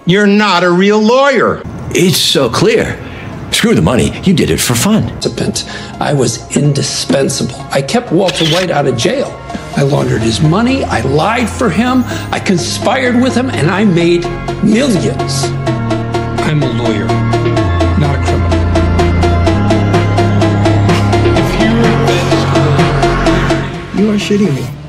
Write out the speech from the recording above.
You're not a real lawyer. It's so clear. Screw the money. You did it for fun. I was indispensable. I kept Walter White out of jail. I laundered his money. I lied for him. I conspired with him, and I made millions. I'm a lawyer, not a criminal. If you are shitting me.